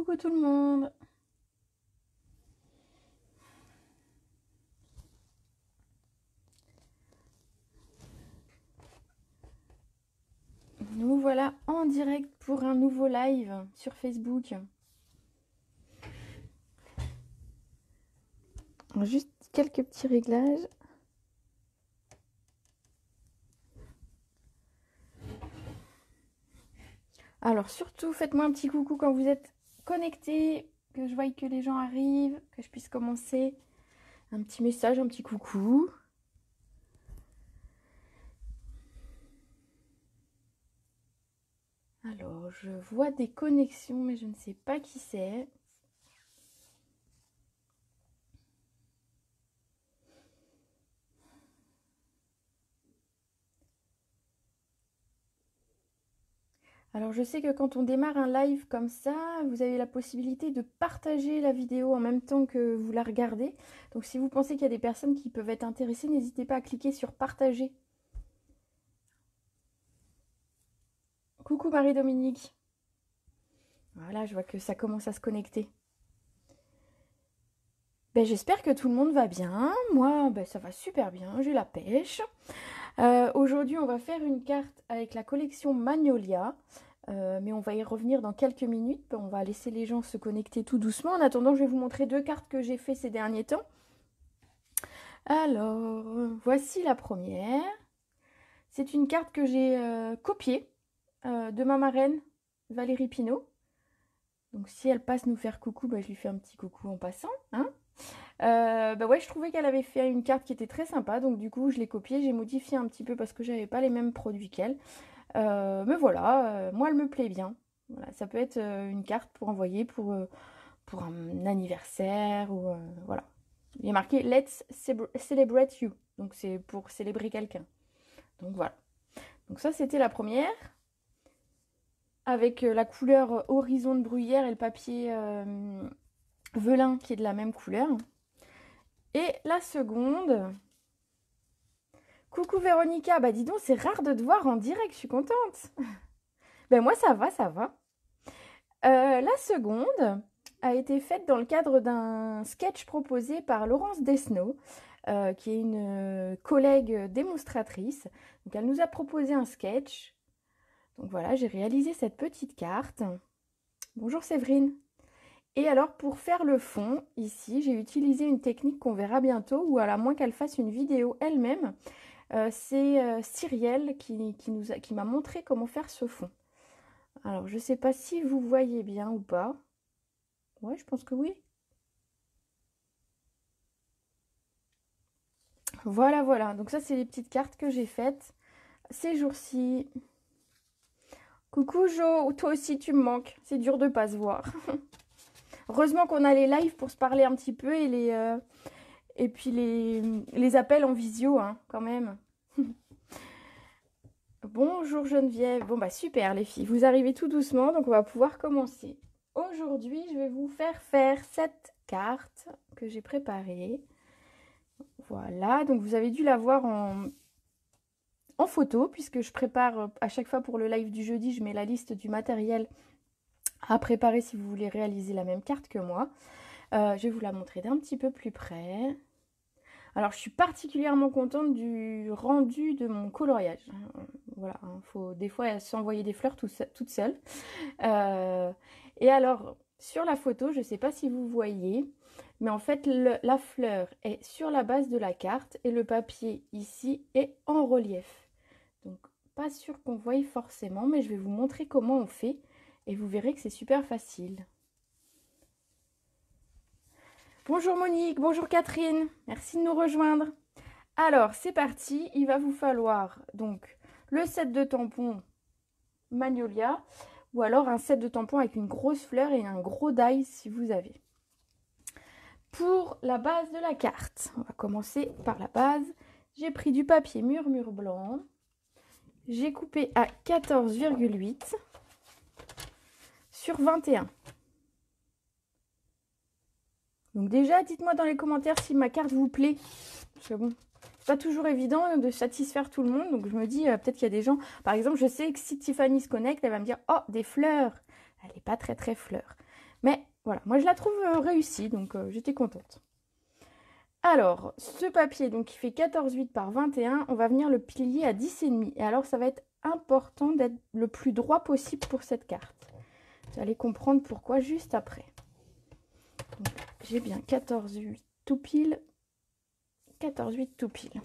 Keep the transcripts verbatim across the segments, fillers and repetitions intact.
Coucou tout le monde. Nous voilà en direct pour un nouveau live sur Facebook. Juste quelques petits réglages. Alors surtout, faites-moi un petit coucou quand vous êtes connectés, que je voie que les gens arrivent, que je puisse commencer. Un petit message, un petit coucou. Alors, je vois des connexions, mais je ne sais pas qui c'est. Alors je sais que quand on démarre un live comme ça, vous avez la possibilité de partager la vidéo en même temps que vous la regardez. Donc si vous pensez qu'il y a des personnes qui peuvent être intéressées, n'hésitez pas à cliquer sur partager. Coucou Marie-Dominique. Voilà, je vois que ça commence à se connecter. Ben, j'espère que tout le monde va bien. Moi, ben, ça va super bien, j'ai la pêche. Euh, Aujourd'hui, on va faire une carte avec la collection Magnolia. Euh, mais on va y revenir dans quelques minutes. On va laisser les gens se connecter tout doucement. En attendant, je vais vous montrer deux cartes que j'ai fait ces derniers temps. Alors, voici la première. C'est une carte que j'ai euh, copiée euh, de ma marraine, Valérie Pinault. Donc si elle passe nous faire coucou, bah, je lui fais un petit coucou en passant. Hein euh, bah ouais, je trouvais qu'elle avait fait une carte qui était très sympa. Donc du coup, je l'ai copiée. J'ai modifié un petit peu parce que j'avais pas les mêmes produits qu'elle. Euh, mais voilà, euh, moi elle me plaît bien. Voilà, ça peut être euh, une carte pour envoyer pour, euh, pour un anniversaire ou euh, voilà. Il est marqué Let's celebrate you. Donc c'est pour célébrer quelqu'un. Donc voilà. Donc ça c'était la première. Avec euh, la couleur horizon de bruyère et le papier euh, velin qui est de la même couleur. Et la seconde. Coucou Véronica, bah dis donc, c'est rare de te voir en direct, je suis contente. Ben moi ça va, ça va. Euh, la seconde a été faite dans le cadre d'un sketch proposé par Laurence Desno, euh, qui est une euh, collègue démonstratrice. Donc elle nous a proposé un sketch. Donc voilà, j'ai réalisé cette petite carte. Bonjour Séverine. Et alors pour faire le fond, ici, j'ai utilisé une technique qu'on verra bientôt, ou à la moins qu'elle fasse une vidéo elle-même. Euh, c'est euh, Cyrielle qui, qui, nous a, qui m'a montré comment faire ce fond. Alors, je ne sais pas si vous voyez bien ou pas. Ouais, je pense que oui. Voilà, voilà. Donc ça, c'est les petites cartes que j'ai faites ces jours-ci. Coucou Jo, toi aussi tu me manques. C'est dur de pas se voir. Heureusement qu'on a les lives pour se parler un petit peu et les euh, et puis les, les appels en visio, hein, quand même. Bonjour Geneviève. Bon bah super les filles, vous arrivez tout doucement, donc on va pouvoir commencer. Aujourd'hui, je vais vous faire faire cette carte que j'ai préparée. Voilà, donc vous avez dû la voir en, en photo, puisque je prépare à chaque fois pour le live du jeudi, je mets la liste du matériel à préparer si vous voulez réaliser la même carte que moi. Euh, je vais vous la montrer d'un petit peu plus près. Alors, je suis particulièrement contente du rendu de mon coloriage. Voilà, il faut des fois s'envoyer des fleurs tout seul, toute seule. Euh, et alors, sur la photo, je ne sais pas si vous voyez, mais en fait, le, la fleur est sur la base de la carte et le papier ici est en relief. Donc, pas sûr qu'on voie forcément, mais je vais vous montrer comment on fait et vous verrez que c'est super facile. Bonjour Monique, bonjour Catherine, merci de nous rejoindre. Alors, c'est parti, il va vous falloir donc le set de tampons Magnolia ou alors un set de tampons avec une grosse fleur et un gros die si vous avez. Pour la base de la carte, on va commencer par la base. J'ai pris du papier murmure blanc. J'ai coupé à quatorze virgule huit sur vingt et un. Donc déjà, dites-moi dans les commentaires si ma carte vous plaît. Parce que bon, c'est pas toujours évident de satisfaire tout le monde. Donc je me dis, euh, peut-être qu'il y a des gens... Par exemple, je sais que si Tiffany se connecte, elle va me dire « Oh, des fleurs !» Elle n'est pas très très fleur. Mais voilà, moi je la trouve euh, réussie, donc euh, j'étais contente. Alors, ce papier, donc qui fait quatorze virgule huit par vingt et un, on va venir le plier à dix virgule cinq. Et alors, ça va être important d'être le plus droit possible pour cette carte. Vous allez comprendre pourquoi juste après. J'ai bien quatorze virgule huit tout pile. quatorze virgule huit tout pile.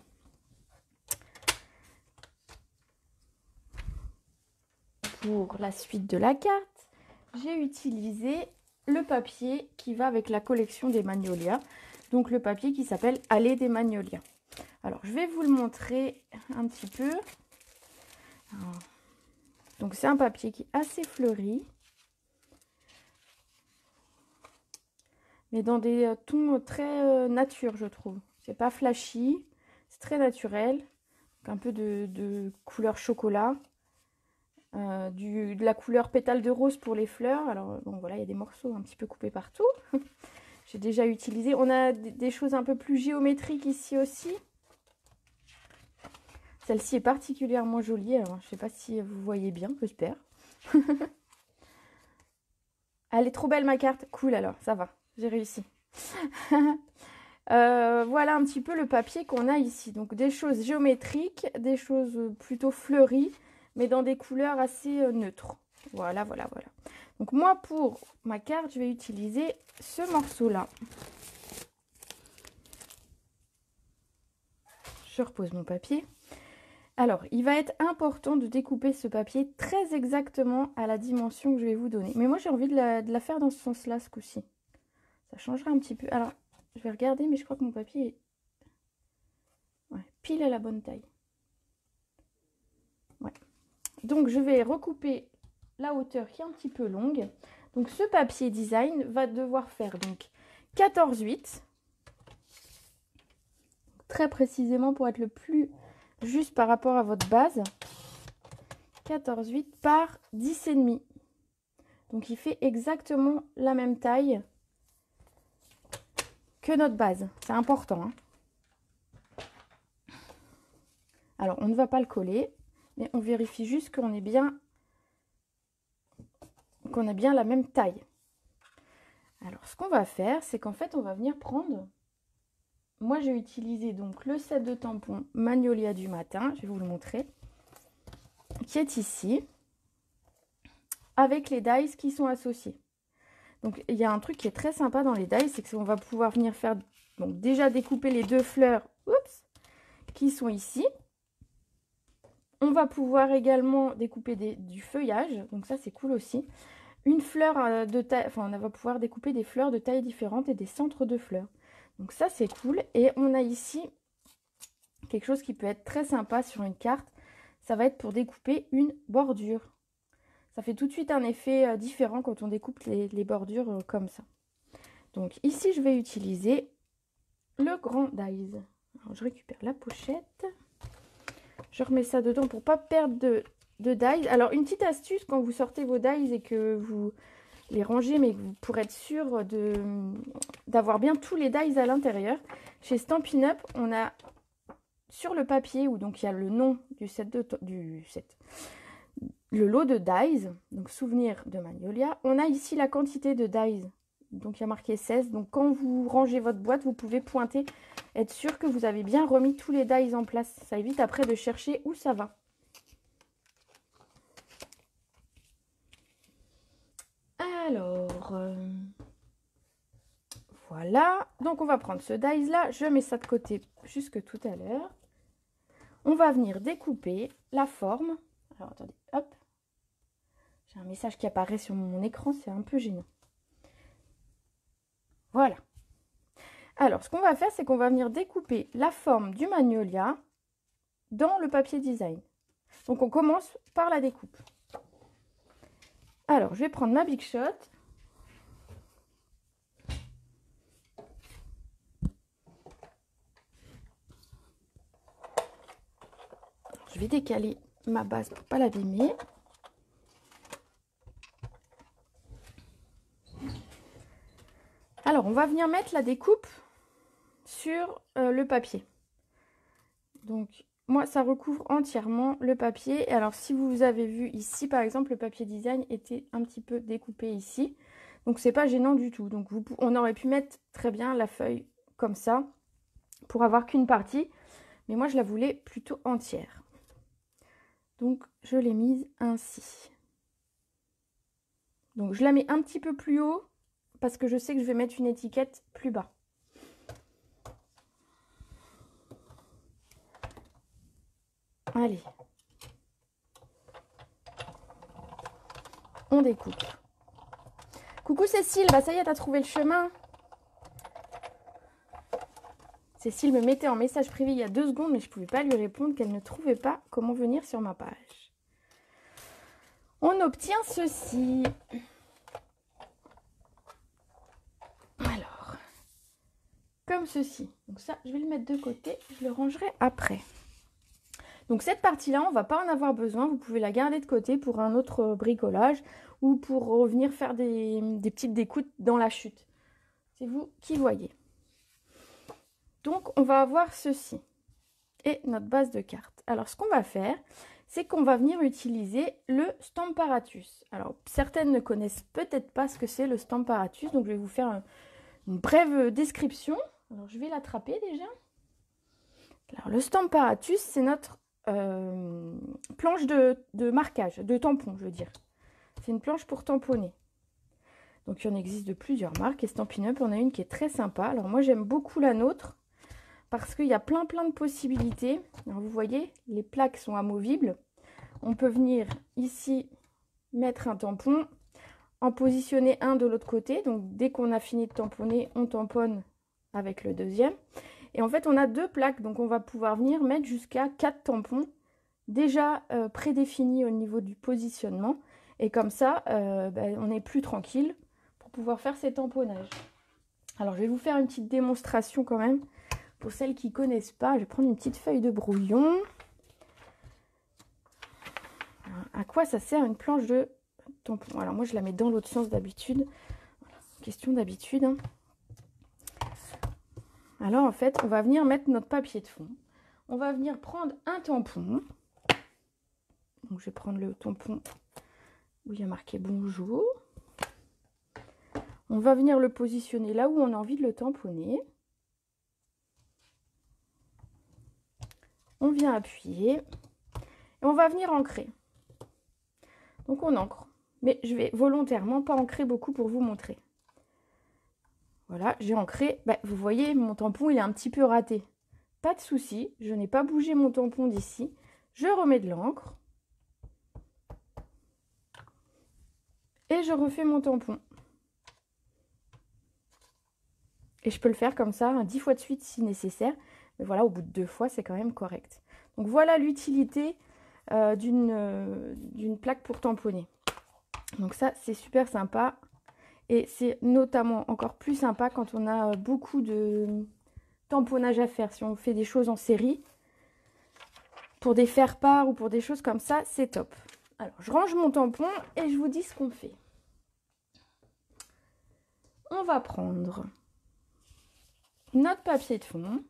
Pour la suite de la carte, j'ai utilisé le papier qui va avec la collection des Magnolias. Donc le papier qui s'appelle Allée des Magnolias. Alors je vais vous le montrer un petit peu. Alors, donc c'est un papier qui est assez fleuri. Mais dans des tons très euh, nature, je trouve. C'est pas flashy, c'est très naturel. Donc un peu de, de couleur chocolat. Euh, du, de la couleur pétale de rose pour les fleurs. Alors bon voilà, il y a des morceaux un petit peu coupés partout. J'ai déjà utilisé. On a des choses un peu plus géométriques ici aussi. Celle-ci est particulièrement jolie. Alors, je ne sais pas si vous voyez bien, j'espère. Elle est trop belle ma carte. Cool alors, ça va. J'ai réussi. euh, voilà un petit peu le papier qu'on a ici. Donc des choses géométriques, des choses plutôt fleuries, mais dans des couleurs assez euh, neutres. Voilà, voilà, voilà. Donc moi, pour ma carte, je vais utiliser ce morceau-là. Je repose mon papier. Alors, il va être important de découper ce papier très exactement à la dimension que je vais vous donner. Mais moi, j'ai envie de la, de la faire dans ce sens-là, ce coup-ci. Ça changera un petit peu. Alors, je vais regarder, mais je crois que mon papier est ouais, pile à la bonne taille. Ouais. Donc, je vais recouper la hauteur qui est un petit peu longue. Donc, ce papier design va devoir faire donc quatorze virgule huit. Très précisément pour être le plus juste par rapport à votre base. quatorze virgule huit par dix virgule cinq. Donc, il fait exactement la même taille que notre base. C'est important. Hein. Alors, on ne va pas le coller, mais on vérifie juste qu'on est bien, qu'on a bien la même taille. Alors, ce qu'on va faire, c'est qu'en fait, on va venir prendre... Moi, j'ai utilisé donc le set de tampons Magnolia du matin. Je vais vous le montrer. Qui est ici. Avec les dies qui sont associés. Donc, il y a un truc qui est très sympa dans les dies, c'est qu'on va pouvoir venir faire... Donc, déjà découper les deux fleurs oups, qui sont ici. On va pouvoir également découper des, du feuillage. Donc, ça, c'est cool aussi. Une fleur de taille... Enfin, on va pouvoir découper des fleurs de tailles différentes et des centres de fleurs. Donc ça, c'est cool. Et on a ici quelque chose qui peut être très sympa sur une carte. Ça va être pour découper une bordure. Ça fait tout de suite un effet différent quand on découpe les, les bordures comme ça. Donc ici, je vais utiliser le grand dies. Alors, je récupère la pochette. Je remets ça dedans pour ne pas perdre de, de dies. Alors, une petite astuce quand vous sortez vos dies et que vous... les ranger, mais pour être sûr de d'avoir bien tous les dies à l'intérieur. Chez Stampin' Up, on a sur le papier où donc il y a le nom du set de du set, le lot de dies, donc souvenir de Magnolia. On a ici la quantité de dies, donc il y a marqué seize. Donc quand vous rangez votre boîte, vous pouvez pointer, être sûr que vous avez bien remis tous les dies en place. Ça évite après de chercher où ça va. Alors, euh, voilà. Donc, on va prendre ce dies-là. Je mets ça de côté jusque tout à l'heure. On va venir découper la forme. Alors, attendez, hop. J'ai un message qui apparaît sur mon écran. C'est un peu gênant. Voilà. Alors, ce qu'on va faire, c'est qu'on va venir découper la forme du Magnolia dans le papier design. Donc, on commence par la découpe. Alors, je vais prendre ma Big Shot. Je vais décaler ma base pour ne pas l'abîmer. Alors, on va venir mettre la découpe sur euh, le papier. Donc, moi, ça recouvre entièrement le papier. Et alors, si vous avez vu ici, par exemple, le papier design était un petit peu découpé ici. Donc c'est pas gênant du tout. Donc vous, on aurait pu mettre très bien la feuille comme ça pour avoir qu'une partie. Mais moi je la voulais plutôt entière. Donc je l'ai mise ainsi. Donc je la mets un petit peu plus haut parce que je sais que je vais mettre une étiquette plus bas. Allez. On découpe. Coucou Cécile, bah ça y est, t'as trouvé le chemin. Cécile me mettait en message privé il y a deux secondes, mais je ne pouvais pas lui répondre qu'elle ne trouvait pas comment venir sur ma page. On obtient ceci. Alors, comme ceci. Donc ça, je vais le mettre de côté, je le rangerai après. Donc cette partie-là, on ne va pas en avoir besoin. Vous pouvez la garder de côté pour un autre bricolage ou pour revenir faire des, des petites découpes dans la chute. C'est vous qui voyez. Donc on va avoir ceci et notre base de carte. Alors ce qu'on va faire, c'est qu'on va venir utiliser le Stamparatus. Alors certaines ne connaissent peut-être pas ce que c'est le Stamparatus, donc je vais vous faire un, une brève description. Alors je vais l'attraper déjà. Alors le Stamparatus, c'est notre euh, planche de, de marquage, de tampon, je veux dire. C'est une planche pour tamponner. Donc il en existe de plusieurs marques et Stampin' Up, on a une qui est très sympa. Alors moi j'aime beaucoup la nôtre parce qu'il y a plein plein de possibilités. Alors vous voyez, les plaques sont amovibles. On peut venir ici mettre un tampon, en positionner un de l'autre côté. Donc dès qu'on a fini de tamponner, on tamponne avec le deuxième. Et en fait, on a deux plaques, donc on va pouvoir venir mettre jusqu'à quatre tampons déjà euh, prédéfinis au niveau du positionnement. Et comme ça, euh, ben, on est plus tranquille pour pouvoir faire ces tamponnages. Alors, je vais vous faire une petite démonstration quand même. Pour celles qui ne connaissent pas, je vais prendre une petite feuille de brouillon. Alors, à quoi ça sert une planche de tampon? Alors, moi, je la mets dans l'autre sens d'habitude. Voilà, question d'habitude. Hein. Alors, en fait, on va venir mettre notre papier de fond. On va venir prendre un tampon. Donc, je vais prendre le tampon où il y a marqué bonjour. On va venir le positionner là où on a envie de le tamponner. On vient appuyer. Et on va venir ancrer. Donc, on ancre. Mais je vais volontairement pas ancrer beaucoup pour vous montrer. Voilà, j'ai ancré. Bah, vous voyez, mon tampon, il est un petit peu raté. Pas de souci, je n'ai pas bougé mon tampon d'ici. Je remets de l'encre. Et je refais mon tampon. Et je peux le faire comme ça, hein, dix fois de suite si nécessaire. Mais voilà, au bout de deux fois, c'est quand même correct. Donc voilà l'utilité euh, d'une euh, d'une plaque pour tamponner. Donc ça, c'est super sympa. Et c'est notamment encore plus sympa quand on a beaucoup de tamponnage à faire. Si on fait des choses en série, pour des faire-part ou pour des choses comme ça, c'est top. Alors, je range mon tampon et je vous dis ce qu'on fait. On va prendre notre papier de fond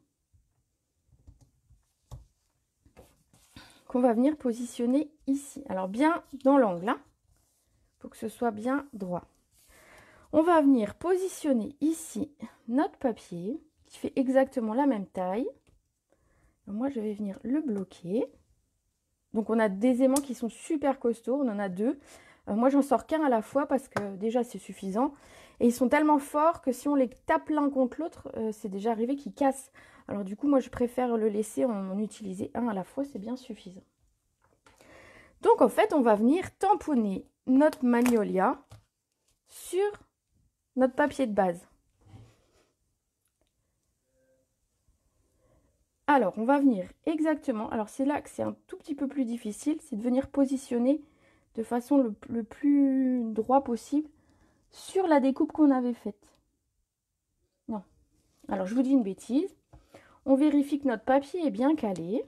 qu'on va venir positionner ici. Alors, bien dans l'angle, hein, pour que ce soit bien droit. On va venir positionner ici notre papier qui fait exactement la même taille. Alors moi, je vais venir le bloquer. Donc, on a des aimants qui sont super costauds. On en a deux. Euh, moi, j'en sors qu'un à la fois parce que déjà, c'est suffisant. Et ils sont tellement forts que si on les tape l'un contre l'autre, euh, c'est déjà arrivé qu'ils cassent. Alors du coup, moi, je préfère le laisser en, en utiliser un à la fois. C'est bien suffisant. Donc, en fait, on va venir tamponner notre Magnolia sur notre papier de base. Alors, on va venir exactement, alors c'est là que c'est un tout petit peu plus difficile, c'est de venir positionner de façon le, le plus droit possible sur la découpe qu'on avait faite. Non. Alors, je vous dis une bêtise. On vérifie que notre papier est bien calé.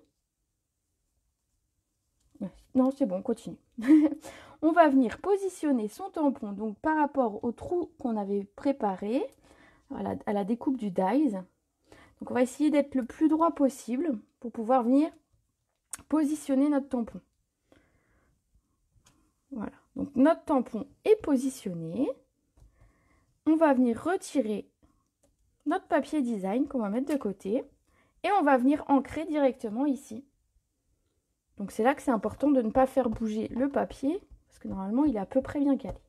Non, c'est bon, on continue. On va venir positionner son tampon donc par rapport au trou qu'on avait préparé à la, à la découpe du dies. Donc on va essayer d'être le plus droit possible pour pouvoir venir positionner notre tampon. Voilà, donc notre tampon est positionné. on va venir retirer notre papier design qu'on va mettre de côté et on va venir ancrer directement ici. Donc c'est là que c'est important de ne pas faire bouger le papier parce que normalement il est à peu près bien calé.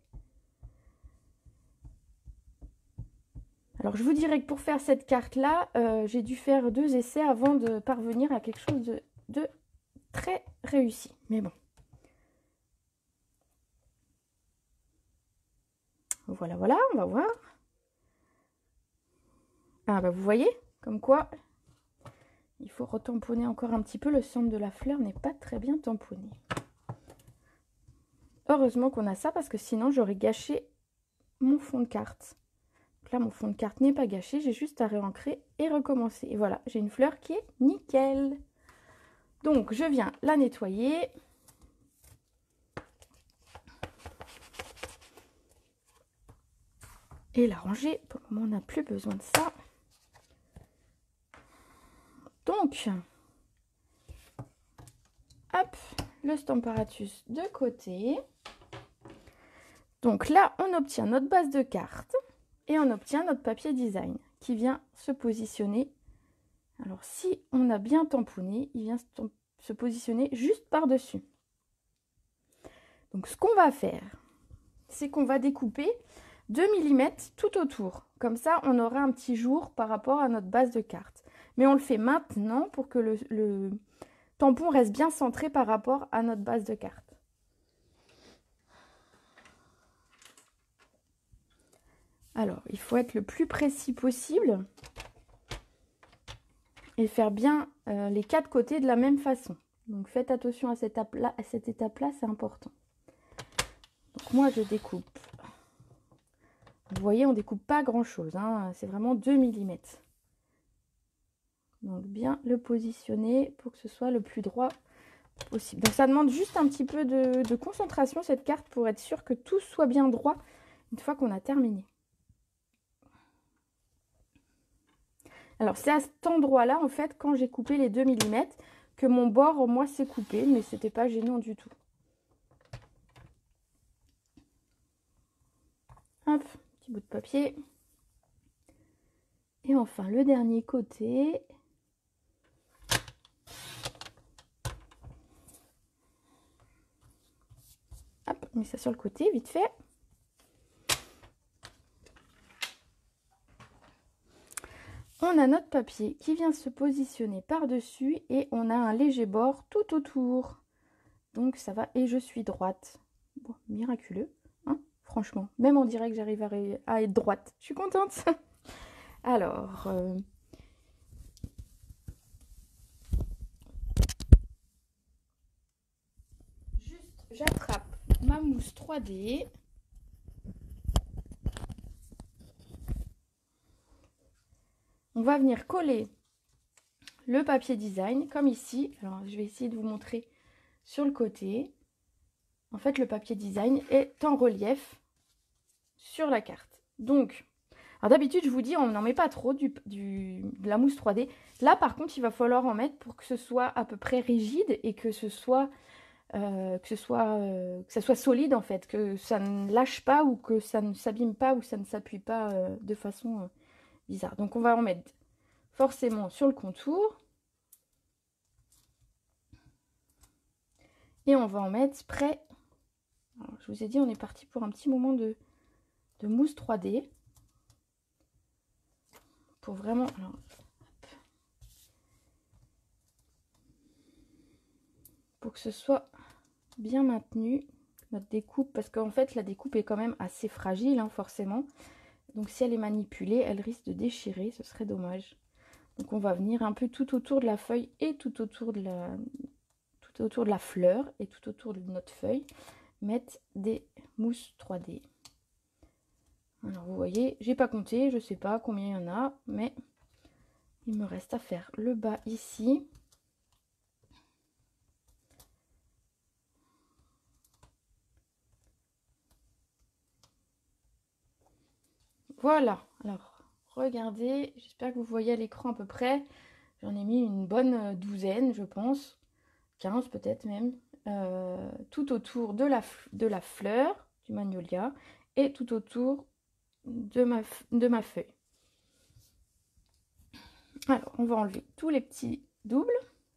Alors je vous dirais que pour faire cette carte là, euh, j'ai dû faire deux essais avant de parvenir à quelque chose de, de très réussi. Mais bon. Voilà, voilà, on va voir. Ah bah vous voyez, comme quoi il faut retamponner encore un petit peu. Le centre de la fleur n'est pas très bien tamponné. Heureusement qu'on a ça parce que sinon j'aurais gâché mon fond de carte. Donc là mon fond de carte n'est pas gâché, j'ai juste à réancrer et recommencer. Et voilà, j'ai une fleur qui est nickel. Donc je viens la nettoyer. Et la ranger. Pour le moment on n'a plus besoin de ça. Donc, hop, le Stamparatus de côté. Donc là, on obtient notre base de carte et on obtient notre papier design qui vient se positionner. Alors, si on a bien tamponné, il vient se positionner juste par-dessus. Donc, ce qu'on va faire, c'est qu'on va découper deux millimètres tout autour. Comme ça, on aura un petit jour par rapport à notre base de carte. Mais on le fait maintenant pour que le, le tampon reste bien centré par rapport à notre base de carte. Alors, il faut être le plus précis possible et faire bien euh, les quatre côtés de la même façon. Donc, faites attention à cette étape-là, à cette étape-là, c'est important. Donc, moi, je découpe. Vous voyez, on ne découpe pas grand-chose, hein, c'est vraiment deux millimètres. Donc bien le positionner pour que ce soit le plus droit possible. Donc ça demande juste un petit peu de, de concentration cette carte pour être sûr que tout soit bien droit une fois qu'on a terminé. Alors c'est à cet endroit-là en fait quand j'ai coupé les deux millimètres que mon bord moi s'est coupé, mais c'était pas gênant du tout. Hop, petit bout de papier. Et enfin le dernier côté. Hop, on met ça sur le côté, vite fait. On a notre papier qui vient se positionner par-dessus et on a un léger bord tout autour. Donc ça va et je suis droite. Bon, miraculeux, hein, franchement. Même on dirait que j'arrive à, à être droite. Je suis contente. Alors... Euh... Juste, j'attrape ma mousse trois D. On va venir coller le papier design, comme ici. Alors, je vais essayer de vous montrer sur le côté. En fait, le papier design est en relief sur la carte. Donc, alors d'habitude, je vous dis, on n'en met pas trop du, du, de la mousse trois D. Là, par contre, il va falloir en mettre pour que ce soit à peu près rigide et que ce soit... Euh, que ce soit euh, que ça soit solide en fait, que ça ne lâche pas ou que ça ne s'abîme pas ou ça ne s'appuie pas euh, de façon euh, bizarre. Donc on va en mettre forcément sur le contour et on va en mettre près. Alors, je vous ai dit, on est parti pour un petit moment de, de mousse trois D pour vraiment... Alors, pour que ce soit bien maintenu notre découpe, parce qu'en fait la découpe est quand même assez fragile hein, forcément, donc si elle est manipulée elle risque de déchirer, ce serait dommage. Donc on va venir un peu tout autour de la feuille et tout autour de la tout autour de la fleur et tout autour de notre feuille mettre des mousses trois D. Alors vous voyez, j'ai pas compté, je sais pas combien il y en a, mais il me reste à faire le bas ici. Voilà, alors regardez, j'espère que vous voyez à l'écran à peu près. J'en ai mis une bonne douzaine, je pense, quinze peut-être même, euh, tout autour de la, de la fleur, du magnolia, et tout autour de ma, de ma feuille. Alors, on va enlever tous les petits doubles.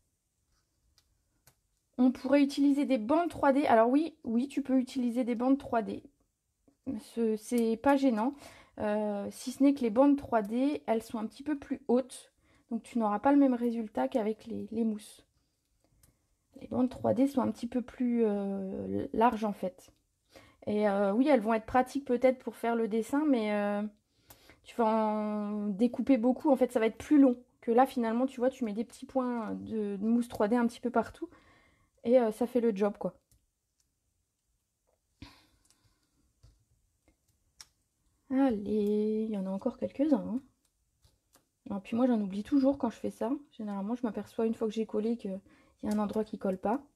On pourrait utiliser des bandes trois D. Alors oui, oui, tu peux utiliser des bandes trois D. C'est pas gênant. Euh, si ce n'est que les bandes trois D, elles sont un petit peu plus hautes. Donc tu n'auras pas le même résultat qu'avec les, les mousses. Les bandes trois D sont un petit peu plus euh, larges en fait. Et euh, oui, elles vont être pratiques peut-être pour faire le dessin, mais euh, tu vas en découper beaucoup. En fait, ça va être plus long que là finalement. Tu vois, tu mets des petits points de, de mousse trois D un petit peu partout. Et euh, ça fait le job quoi. Allez, il y en a encore quelques-uns. Hein. Et puis moi j'en oublie toujours quand je fais ça. Généralement je m'aperçois une fois que j'ai collé qu'il y a un endroit qui colle pas.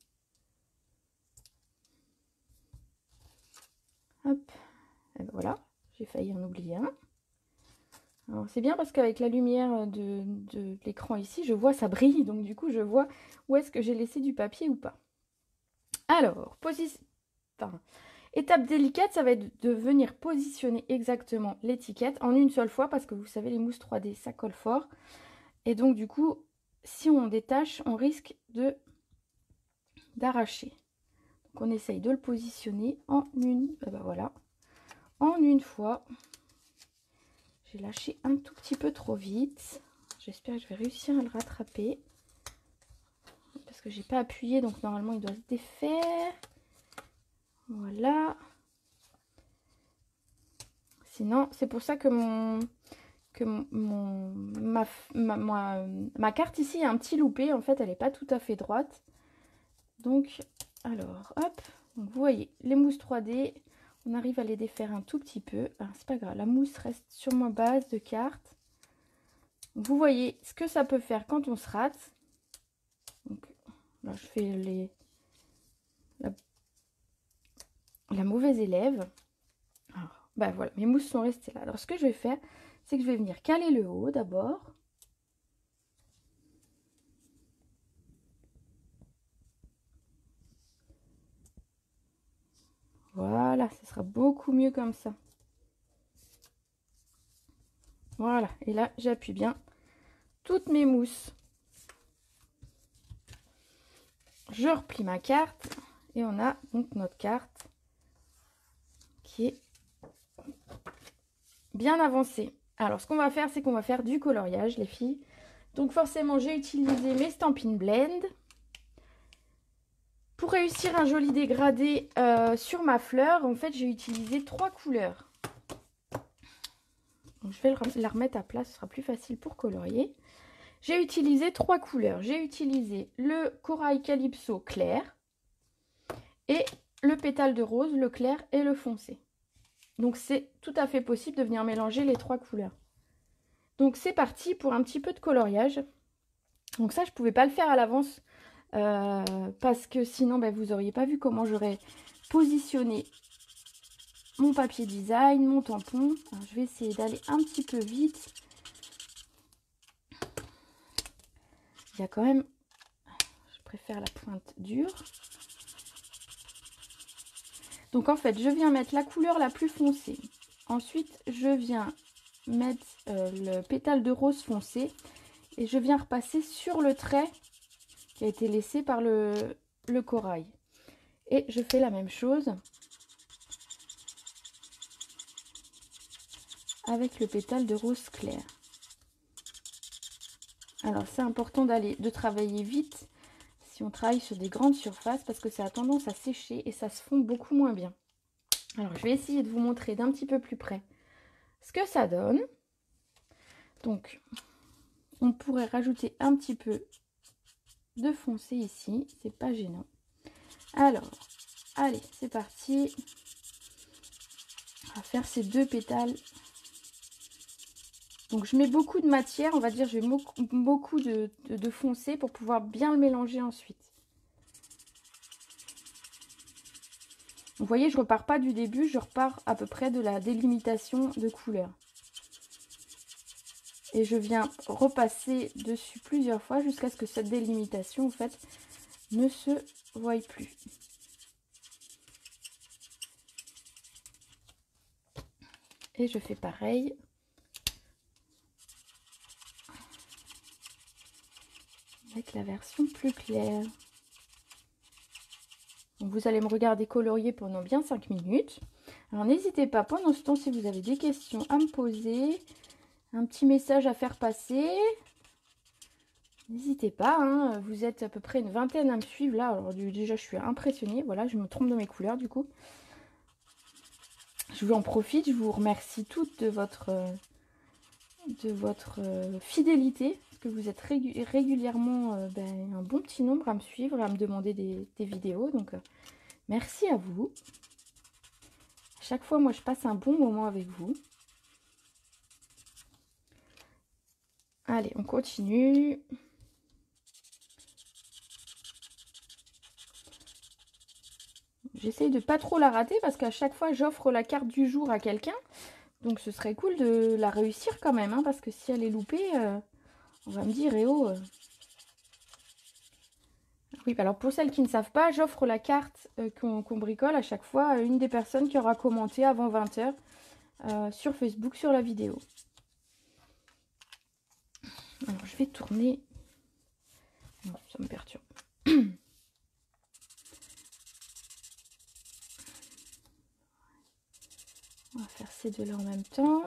Hop, et ben voilà, j'ai failli en oublier un. Alors c'est bien parce qu'avec la lumière de, de l'écran ici, je vois ça brille. Donc du coup je vois où est-ce que j'ai laissé du papier ou pas. Alors, position... Enfin, étape délicate, ça va être de venir positionner exactement l'étiquette en une seule fois parce que vous savez les mousses trois D ça colle fort. Et donc du coup, si on détache, on risque de d'arracher. Donc on essaye de le positionner en une, ben voilà, en une fois. J'ai lâché un tout petit peu trop vite. J'espère que je vais réussir à le rattraper. Parce que j'ai pas appuyé, donc normalement il doit se défaire. Voilà. Sinon, c'est pour ça que mon que mon ma, ma, ma, ma carte ici est un petit loupé. En fait, elle n'est pas tout à fait droite. Donc, alors, hop. Donc, vous voyez, les mousses trois D, on arrive à les défaire un tout petit peu. Alors, c'est pas grave, la mousse reste sur ma base de carte. Vous voyez ce que ça peut faire quand on se rate. Donc, là, je fais les la, la mauvaise élève. Alors, bah voilà, mes mousses sont restées là. Alors, ce que je vais faire, c'est que je vais venir caler le haut d'abord. Voilà, ce sera beaucoup mieux comme ça. Voilà, et là, j'appuie bien toutes mes mousses. Je replie ma carte et on a donc notre carte qui est bien avancée. Alors, ce qu'on va faire, c'est qu'on va faire du coloriage, les filles. Donc, forcément, j'ai utilisé mes Stampin' Blend. Pour réussir un joli dégradé euh, sur ma fleur, en fait, j'ai utilisé trois couleurs. Donc, je vais la remettre à plat, ce sera plus facile pour colorier. J'ai utilisé trois couleurs. J'ai utilisé le corail calypso clair et le pétale de rose, le clair et le foncé. Donc, c'est tout à fait possible de venir mélanger les trois couleurs. Donc, c'est parti pour un petit peu de coloriage. Donc, ça, je ne pouvais pas le faire à l'avance euh, parce que sinon, ben, vous n'auriez pas vu comment j'aurais positionné mon papier design, mon tampon. Alors, je vais essayer d'aller un petit peu vite. Il y a quand même... Je préfère la pointe dure. Donc, en fait, je viens mettre la couleur la plus foncée. Ensuite, je viens mettre euh, le pétale de rose foncé. Et je viens repasser sur le trait qui a été laissé par le, le corail. Et je fais la même chose avec le pétale de rose clair. Alors c'est important d'aller de travailler vite si on travaille sur des grandes surfaces parce que ça a tendance à sécher et ça se fond beaucoup moins bien. Alors je vais essayer de vous montrer d'un petit peu plus près ce que ça donne. Donc on pourrait rajouter un petit peu de foncé ici, c'est pas gênant. Alors, allez, c'est parti. On va faire ces deux pétales. Donc je mets beaucoup de matière, on va dire, je mets beaucoup de, de, de foncé pour pouvoir bien le mélanger ensuite. Vous voyez, je repars pas du début, je repars à peu près de la délimitation de couleur. Et je viens repasser dessus plusieurs fois jusqu'à ce que cette délimitation, en fait, ne se voie plus. Et je fais pareil. Avec la version plus claire. Donc vous allez me regarder colorier pendant bien cinq minutes. Alors n'hésitez pas pendant ce temps, si vous avez des questions à me poser, un petit message à faire passer. N'hésitez pas, hein. Vous êtes à peu près une vingtaine à me suivre là. Alors déjà je suis impressionnée. Voilà, je me trompe dans mes couleurs du coup. Je vous en profite, je vous remercie toutes de votre, de votre fidélité. Que vous êtes régu régulièrement euh, ben, un bon petit nombre à me suivre et à me demander des, des vidéos. Donc, euh, merci à vous. À chaque fois, moi, je passe un bon moment avec vous. Allez, on continue. J'essaye de pas trop la rater parce qu'à chaque fois, j'offre la carte du jour à quelqu'un. Donc, ce serait cool de la réussir quand même. Hein, parce que si elle est loupée, euh, on va me dire, eh oh... Euh... Oui, alors pour celles qui ne savent pas, j'offre la carte euh, qu'on qu'on bricole à chaque fois à une des personnes qui aura commenté avant vingt heures euh, sur Facebook sur la vidéo. Alors je vais tourner. Non, ça me perturbe. On va faire ces deux-là en même temps.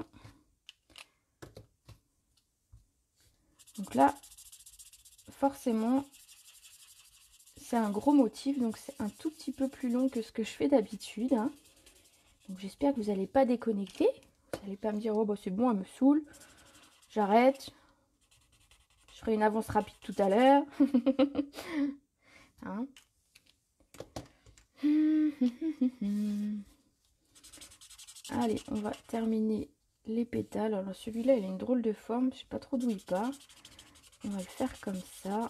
Donc là, forcément, c'est un gros motif, donc c'est un tout petit peu plus long que ce que je fais d'habitude. Hein. Donc j'espère que vous n'allez pas déconnecter. Vous n'allez pas me dire, oh bah c'est bon, elle me saoule. J'arrête. Je ferai une avance rapide tout à l'heure. Hein. Allez, on va terminer les pétales. Alors celui-là, il a une drôle de forme. Je sais pas trop d'où il part. On va le faire comme ça.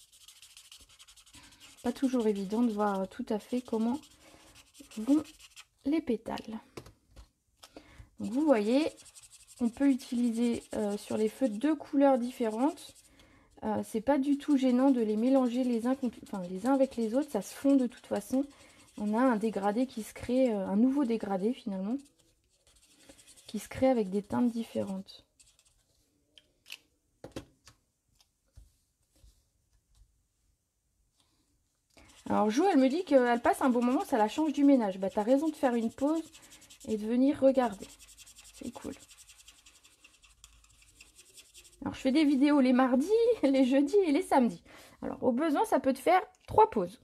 Pas toujours évident de voir tout à fait comment vont les pétales. Donc vous voyez, on peut utiliser euh, sur les feutres deux couleurs différentes. Euh, c'est pas du tout gênant de les mélanger les uns, contre, enfin, les uns avec les autres. Ça se fond de toute façon. On a un dégradé qui se crée, euh, un nouveau dégradé finalement, qui se crée avec des teintes différentes. Alors Jo, elle me dit qu'elle passe un bon moment, ça la change du ménage. Bah t'as raison de faire une pause et de venir regarder. C'est cool. Alors je fais des vidéos les mardis, les jeudis et les samedis. Alors au besoin, ça peut te faire trois pauses.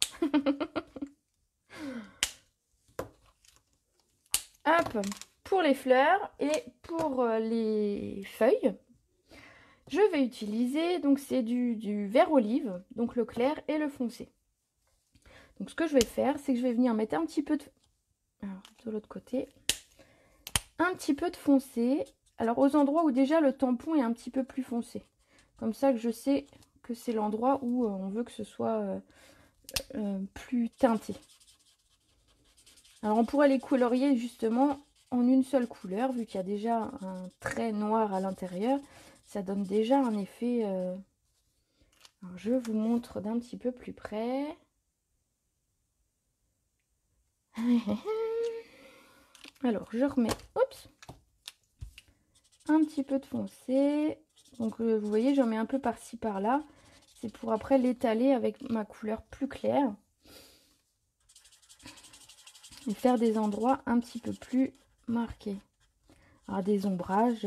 Hop, pour les fleurs et pour les feuilles, je vais utiliser, donc c'est du, du vert olive, donc le clair et le foncé. Donc ce que je vais faire, c'est que je vais venir mettre un petit peu de, alors, de l'autre côté, un petit peu de foncé. Alors aux endroits où déjà le tampon est un petit peu plus foncé. Comme ça que je sais que c'est l'endroit où euh, on veut que ce soit euh, euh, plus teinté. Alors on pourrait les colorier justement en une seule couleur, vu qu'il y a déjà un trait noir à l'intérieur. Ça donne déjà un effet... Euh... Alors je vous montre d'un petit peu plus près. Alors je remets, oups, un petit peu de foncé. Donc euh, vous voyez, j'en mets un peu par-ci par-là. C'est pour après l'étaler avec ma couleur plus claire. Et faire des endroits un petit peu plus marqués. Alors des ombrages.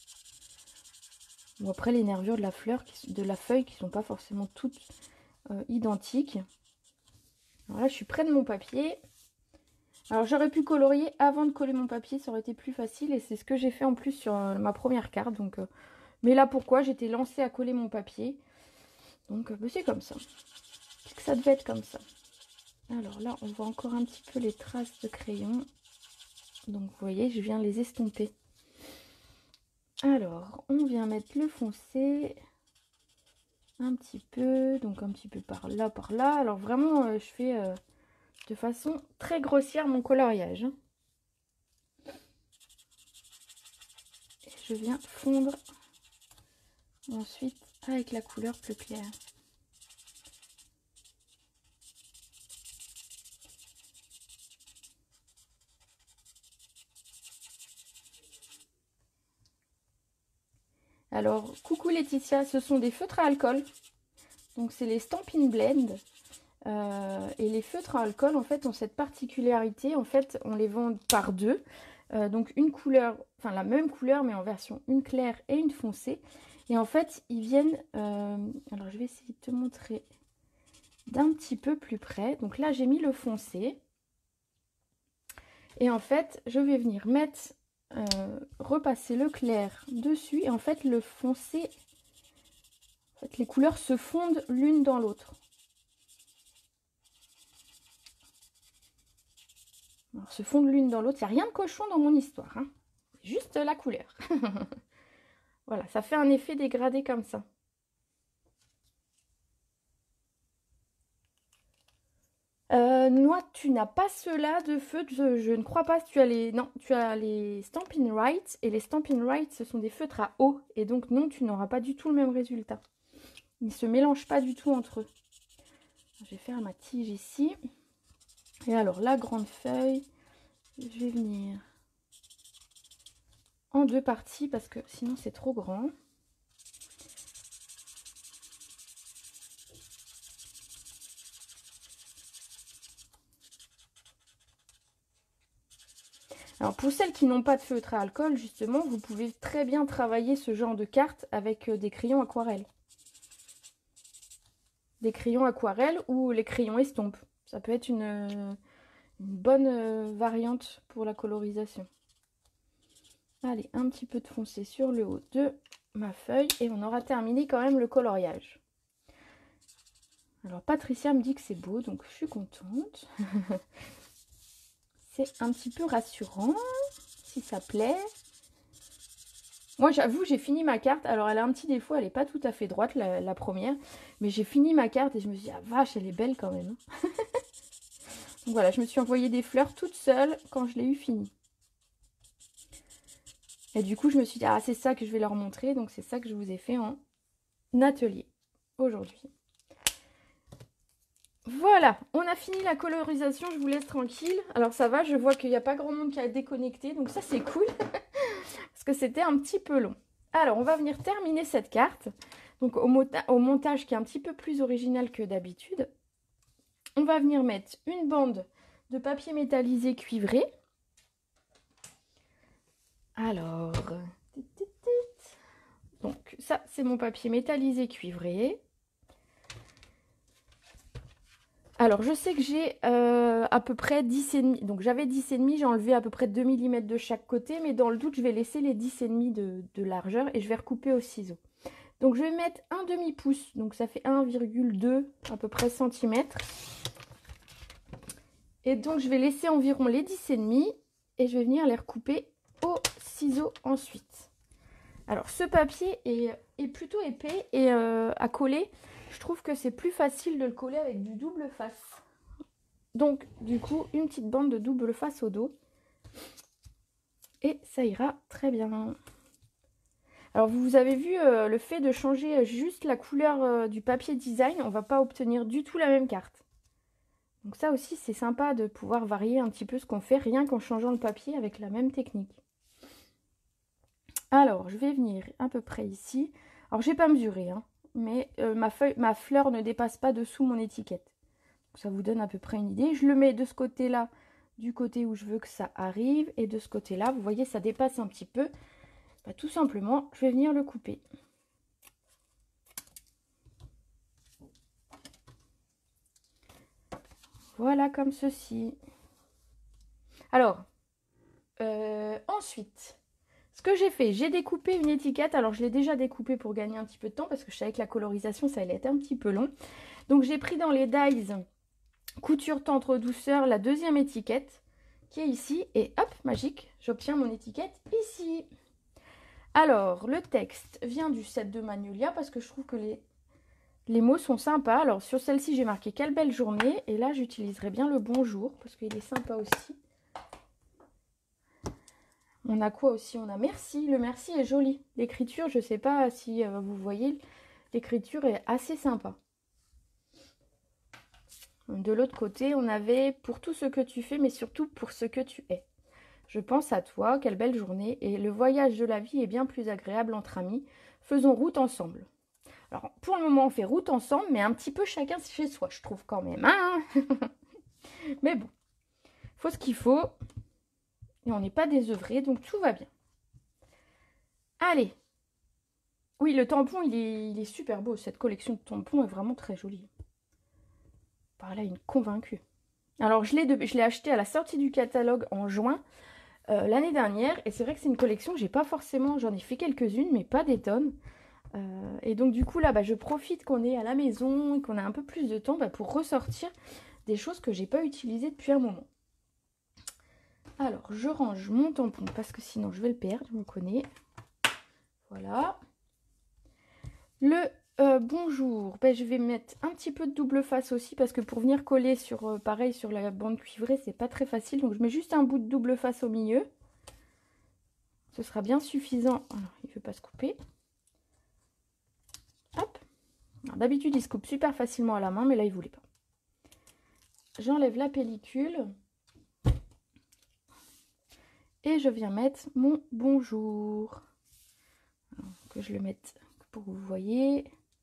Bon, après les nervures de la fleur, de la feuille qui ne sont pas forcément toutes euh, identiques. Alors là je suis près de mon papier. Alors j'aurais pu colorier avant de coller mon papier, ça aurait été plus facile. Et c'est ce que j'ai fait en plus sur euh, ma première carte. Donc, euh, mais là pourquoi j'étais lancée à coller mon papier. Donc euh, c'est comme ça. C'est que ça devait être comme ça. Alors là on voit encore un petit peu les traces de crayon. Donc vous voyez, je viens les estomper. Alors, on vient mettre le foncé un petit peu, donc un petit peu par là, par là. Alors vraiment, euh, je fais euh, de façon très grossière mon coloriage. Et je viens fondre ensuite avec la couleur plus claire. Alors, coucou Laetitia, ce sont des feutres à alcool. Donc, c'est les Stampin' Blend. Euh, et les feutres à alcool, en fait, ont cette particularité. En fait, on les vend par deux. Euh, donc, une couleur, enfin la même couleur, mais en version une claire et une foncée. Et en fait, ils viennent... Euh, alors, je vais essayer de te montrer d'un petit peu plus près. Donc là, j'ai mis le foncé. Et en fait, je vais venir mettre... Euh, repasser le clair dessus. Et en fait, le foncé... En fait, les couleurs se fondent l'une dans l'autre. Alors, se fondent l'une dans l'autre. Il n'y a rien de cochon dans mon histoire. Hein. Juste la couleur. Voilà, ça fait un effet dégradé comme ça. Euh, Noix, tu n'as pas ceux-là de feutres. Je, je ne crois pas que tu as les... Non, tu as les Stampin' Right. Et les Stampin' Right, ce sont des feutres à eau. Et donc, non, tu n'auras pas du tout le même résultat. Ils ne se mélangent pas du tout entre eux. Je vais faire ma tige ici. Et alors, la grande feuille, je vais venir en deux parties parce que sinon c'est trop grand. Alors pour celles qui n'ont pas de feutre à alcool, justement, vous pouvez très bien travailler ce genre de carte avec des crayons aquarelles. Des crayons aquarelles ou les crayons estompes. Ça peut être une, une bonne variante pour la colorisation. Allez, un petit peu de foncé sur le haut de ma feuille et on aura terminé quand même le coloriage. Alors Patricia me dit que c'est beau, donc je suis contente. C'est un petit peu rassurant, si ça plaît. Moi j'avoue, j'ai fini ma carte. Alors elle a un petit défaut, elle n'est pas tout à fait droite, la, la première. Mais j'ai fini ma carte et je me suis dit, ah vache, elle est belle quand même. Donc voilà, je me suis envoyé des fleurs toute seule quand je l'ai eu fini. Et du coup, je me suis dit, ah, c'est ça que je vais leur montrer. Donc, c'est ça que je vous ai fait en atelier aujourd'hui. Voilà, on a fini la colorisation. Je vous laisse tranquille. Alors, ça va, je vois qu'il n'y a pas grand monde qui a déconnecté. Donc, ça, c'est cool. Parce que c'était un petit peu long. Alors, on va venir terminer cette carte. Donc, au, au montage qui est un petit peu plus original que d'habitude. On va venir mettre une bande de papier métallisé cuivré. Alors, donc ça c'est mon papier métallisé cuivré. Alors je sais que j'ai euh, à peu près dix et demi, donc j'avais dix et demi, j'ai enlevé à peu près deux millimètres de chaque côté, mais dans le doute je vais laisser les dix et demi de, de largeur et je vais recouper au ciseau. Donc je vais mettre un demi pouce, donc ça fait un virgule deux à peu près centimètres. Et donc je vais laisser environ les dix et demi et je vais venir les recouper au ciseau ensuite. Alors ce papier est, est plutôt épais et euh, à coller, je trouve que c'est plus facile de le coller avec du double face. Donc du coup une petite bande de double face au dos et ça ira très bien. Alors vous avez vu euh, le fait de changer juste la couleur euh, du papier design, on ne va pas obtenir du tout la même carte. Donc ça aussi c'est sympa de pouvoir varier un petit peu ce qu'on fait rien qu'en changeant le papier avec la même technique. Alors, je vais venir à peu près ici. Alors, je n'ai pas mesuré, hein, mais euh, ma, feuille, ma fleur ne dépasse pas dessous mon étiquette. Donc, ça vous donne à peu près une idée. Je le mets de ce côté-là, du côté où je veux que ça arrive. Et de ce côté-là, vous voyez, ça dépasse un petit peu. Bah, tout simplement, je vais venir le couper. Voilà, comme ceci. Alors, euh, ensuite... Ce que j'ai fait, j'ai découpé une étiquette. Alors, je l'ai déjà découpée pour gagner un petit peu de temps parce que je savais que la colorisation, ça allait être un petit peu long. Donc, j'ai pris dans les dies couture tendre douceur la deuxième étiquette qui est ici. Et hop, magique, j'obtiens mon étiquette ici. Alors, le texte vient du set de Magnolia parce que je trouve que les, les mots sont sympas. Alors, sur celle-ci, j'ai marqué « Quelle belle journée ». Et là, j'utiliserai bien le « bonjour » parce qu'il est sympa aussi. On a quoi aussi? On a merci. Le merci est joli. L'écriture, je ne sais pas si euh, vous voyez, l'écriture est assez sympa. De l'autre côté, on avait pour tout ce que tu fais, mais surtout pour ce que tu es. Je pense à toi, quelle belle journée. Et le voyage de la vie est bien plus agréable entre amis. faisons route ensemble. Alors, pour le moment, on fait route ensemble, mais un petit peu chacun chez soi, je trouve quand même. Hein. Mais bon, il faut ce qu'il faut. Et on n'est pas désœuvré, donc tout va bien. Allez. Oui, le tampon, il est, il est super beau. Cette collection de tampons est vraiment très jolie. Par là, une convaincue. Alors, je l'ai acheté à la sortie du catalogue en juin euh, l'année dernière. Et c'est vrai que c'est une collection que j'ai pas forcément... J'en ai fait quelques-unes, mais pas des tonnes. Euh, et donc, du coup, là, bah, je profite qu'on est à la maison et qu'on a un peu plus de temps bah, pour ressortir des choses que j'ai pas utilisées depuis un moment. Alors, je range mon tampon parce que sinon, je vais le perdre. On connaît. Voilà. Le euh, bonjour, ben, je vais mettre un petit peu de double face aussi parce que pour venir coller sur euh, pareil sur la bande cuivrée, c'est pas très facile. Donc je mets juste un bout de double face au milieu. Ce sera bien suffisant. Alors, il ne veut pas se couper. Hop. D'habitude, il se coupe super facilement à la main, mais là, il ne voulait pas. J'enlève la pellicule. Et je viens mettre mon bonjour. Alors, que je le mette pour que vous voyez.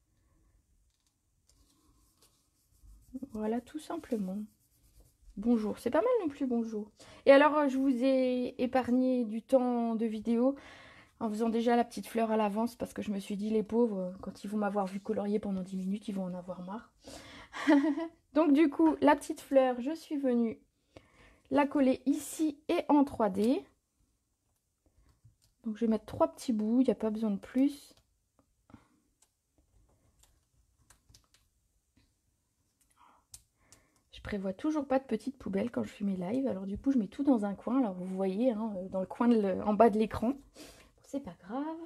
Voilà, tout simplement. Bonjour, c'est pas mal non plus, bonjour. Et alors, je vous ai épargné du temps de vidéo en faisant déjà la petite fleur à l'avance parce que je me suis dit, les pauvres, quand ils vont m'avoir vu colorier pendant dix minutes, ils vont en avoir marre. Donc du coup, la petite fleur, je suis venue la coller ici et en trois D. Donc je vais mettre trois petits bouts, il n'y a pas besoin de plus. Je prévois toujours pas de petite poubelle quand je fais mes lives, alors du coup je mets tout dans un coin. Alors vous voyez, hein, dans le coin de le, en bas de l'écran. C'est pas grave.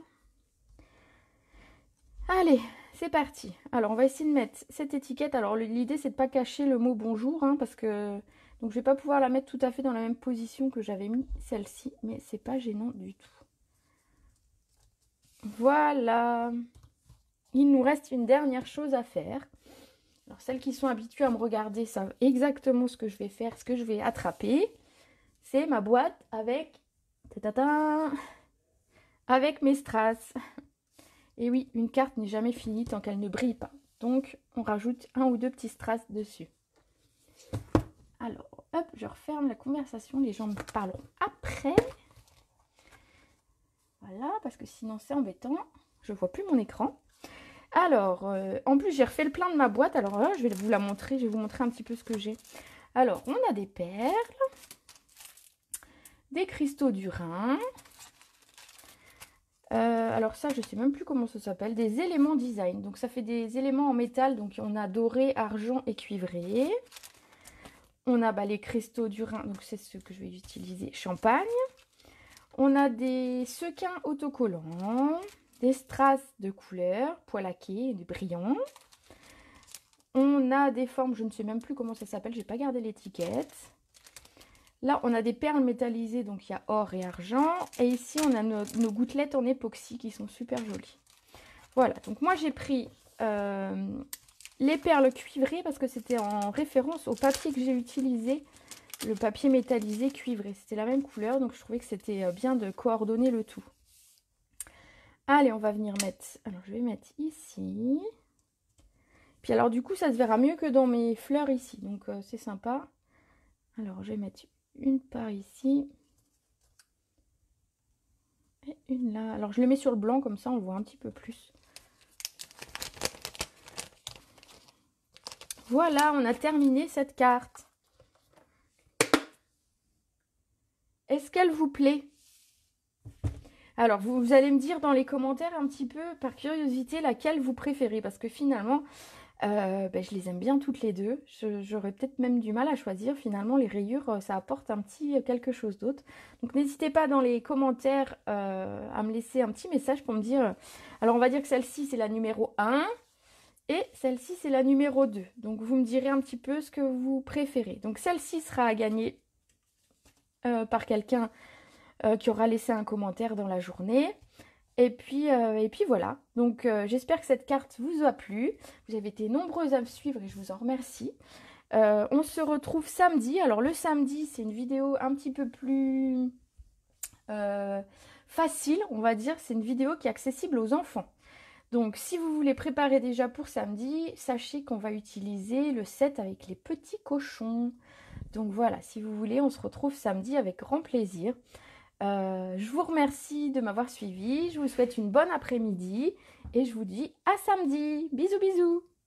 Allez, c'est parti. Alors on va essayer de mettre cette étiquette. Alors l'idée c'est de pas cacher le mot bonjour, hein, parce que donc je vais pas pouvoir la mettre tout à fait dans la même position que j'avais mis celle-ci, mais c'est pas gênant du tout. Voilà. Il nous reste une dernière chose à faire. Alors, celles qui sont habituées à me regarder savent exactement ce que je vais faire, ce que je vais attraper. C'est ma boîte avec... Ta-ta-ta, avec mes strass. Et oui, une carte n'est jamais finie tant qu'elle ne brille pas. Donc, on rajoute un ou deux petits strass dessus. Alors, hop, je referme la conversation. Les gens me parleront après. Voilà, parce que sinon c'est embêtant. Je ne vois plus mon écran. Alors, euh, en plus, j'ai refait le plein de ma boîte. Alors là, je vais vous la montrer. Je vais vous montrer un petit peu ce que j'ai. Alors, on a des perles, des cristaux du Rhin. Euh, alors ça, je ne sais même plus comment ça s'appelle. Des éléments design. Donc, ça fait des éléments en métal. Donc, on a doré, argent et cuivré. On a bah, les cristaux du Rhin. Donc, c'est ce que je vais utiliser. Champagne. On a des sequins autocollants. Des strass de couleur, poil laqué, des brillants. On a des formes, je ne sais même plus comment ça s'appelle, j'ai pas gardé l'étiquette. Là, on a des perles métallisées, donc il y a or et argent. Et ici, on a nos, nos gouttelettes en époxy qui sont super jolies. Voilà, donc moi j'ai pris euh, les perles cuivrées parce que c'était en référence au papier que j'ai utilisé, le papier métallisé cuivré. C'était la même couleur, donc je trouvais que c'était bien de coordonner le tout. Allez, on va venir mettre... Alors, je vais mettre ici. Puis alors, du coup, ça se verra mieux que dans mes fleurs ici. Donc, euh, c'est sympa. Alors, je vais mettre une par ici. Et une là. Alors, je les mets sur le blanc, comme ça, on le voit un petit peu plus. Voilà, on a terminé cette carte. Est-ce qu'elle vous plaît ? Alors, vous, vous allez me dire dans les commentaires un petit peu, par curiosité, laquelle vous préférez. Parce que finalement, euh, ben, je les aime bien toutes les deux. J'aurais peut-être même du mal à choisir. Finalement, les rayures, ça apporte un petit quelque chose d'autre. Donc, n'hésitez pas dans les commentaires euh, à me laisser un petit message pour me dire... Alors, on va dire que celle-ci, c'est la numéro un. Et celle-ci, c'est la numéro deux. Donc, vous me direz un petit peu ce que vous préférez. Donc, celle-ci sera à gagner euh, par quelqu'un... Euh, qui aura laissé un commentaire dans la journée. Et puis, euh, et puis voilà. Donc, euh, j'espère que cette carte vous a plu. Vous avez été nombreuses à me suivre et je vous en remercie. Euh, on se retrouve samedi. Alors, le samedi, c'est une vidéo un petit peu plus euh, facile, on va dire. C'est une vidéo qui est accessible aux enfants. Donc, si vous voulez préparer déjà pour samedi, sachez qu'on va utiliser le set avec les petits cochons. Donc voilà, si vous voulez, on se retrouve samedi avec grand plaisir. Euh, je vous remercie de m'avoir suivi. Je vous souhaite une bonne après-midi et je vous dis à samedi. Bisous, bisous.